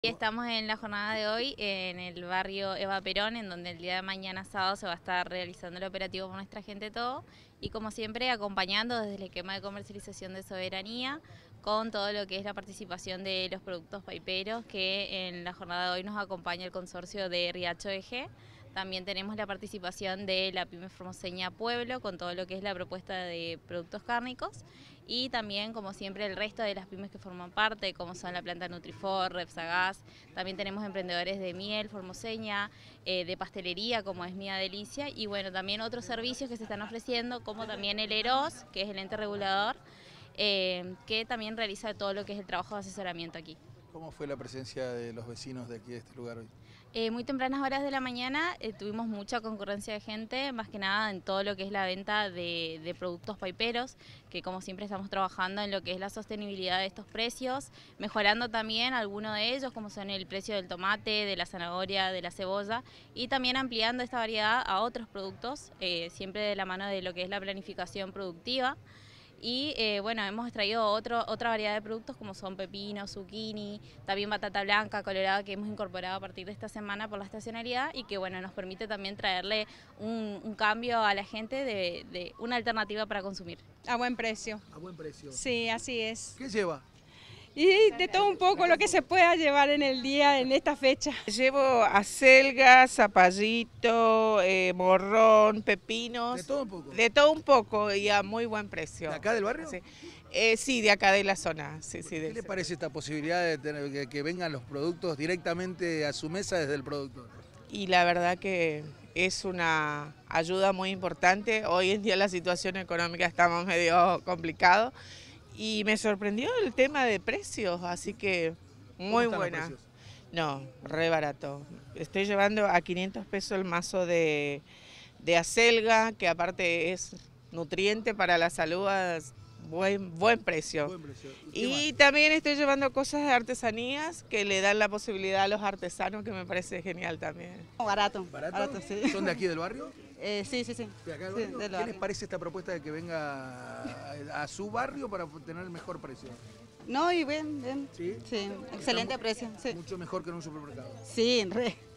Estamos en la jornada de hoy en el barrio Eva Perón, en donde el día de mañana sábado se va a estar realizando el operativo por nuestra gente todo y como siempre acompañando desde el esquema de comercialización de soberanía con todo lo que es la participación de los productos paiperos que en la jornada de hoy nos acompaña el consorcio de Riacho EG. También tenemos la participación de la Pyme Formoseña Pueblo con todo lo que es la propuesta de productos cárnicos y también, como siempre, el resto de las pymes que forman parte, como son la planta Nutrifor, Repsagas. También tenemos emprendedores de miel formoseña, de pastelería, como es Mía Delicia, y bueno, también otros servicios que se están ofreciendo, como también el EROS, que es el ente regulador, que también realiza todo lo que es el trabajo de asesoramiento aquí. ¿Cómo fue la presencia de los vecinos de aquí de este lugar hoy? Muy tempranas horas de la mañana tuvimos mucha concurrencia de gente, más que nada en todo lo que es la venta de productos paiperos, que como siempre estamos trabajando en lo que es la sostenibilidad de estos precios, mejorando también algunos de ellos, como son el precio del tomate, de la zanahoria, de la cebolla, y también ampliando esta variedad a otros productos, siempre de la mano de lo que es la planificación productiva. Y bueno, hemos traído otra variedad de productos como son pepino, zucchini, también batata blanca, colorada, que hemos incorporado a partir de esta semana por la estacionalidad y que bueno, nos permite también traerle un cambio a la gente de una alternativa para consumir. A buen precio. A buen precio. Sí, así es. ¿Qué lleva? Y de todo un poco lo que se pueda llevar en el día, en esta fecha. Llevo acelga, zapallito, morrón, pepinos. ¿De todo un poco? De todo un poco y a muy buen precio. ¿De acá del barrio? Sí, sí, de acá de la zona. Sí, ¿Qué le parece esta posibilidad de que vengan los productos directamente a su mesa desde el productor? Y la verdad que es una ayuda muy importante. Hoy en día la situación económica está medio complicado. Y me sorprendió el tema de precios, así que muy buena. No, re barato. Estoy llevando a 500 pesos el mazo de acelga, que aparte es nutriente para la salud, buen precio. Buen precio. Y también estoy llevando cosas de artesanías que le dan la posibilidad a los artesanos, que me parece genial también. Barato. ¿Barato? Barato, sí. ¿Son de aquí del barrio? Sí. ¿De acá del Sí, barrio? del ¿Qué barrio. les parece esta propuesta de que venga a su barrio para tener el mejor precio? No, y bien. ¿Sí? Sí, excelente precio. Sí. Mucho mejor que en un supermercado. Sí, re.